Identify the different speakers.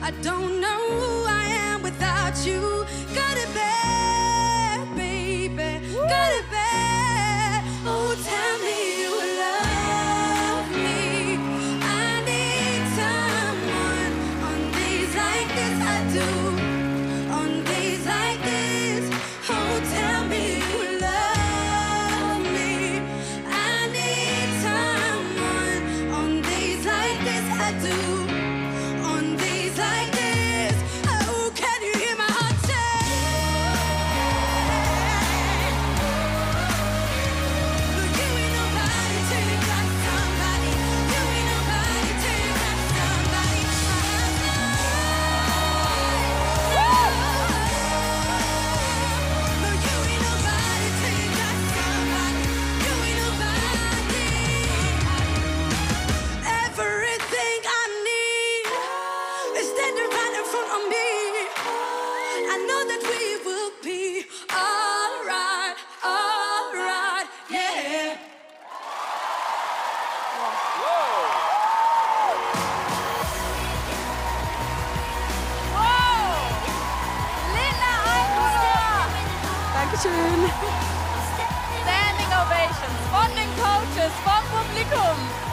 Speaker 1: I don't know who I am without you. Got it bad, baby. Got it bad. Oh, tell me you love me. I need someone on days like this. I do. On days like this. Oh, tell me you love me. I need someone on days like this. I do. On days like this. Oh, can you hear my heart say? Look, you ain't nobody till you got somebody. You ain't nobody till you got somebody. No, you ain't nobody till you got somebody. You ain't nobody. Everything I need is standing right in front of me. I know that we will be alright, yeah.
Speaker 2: Lilla Aurora!
Speaker 3: Dankeschön.
Speaker 2: Standing Ovations von den Coaches, vom Publikum.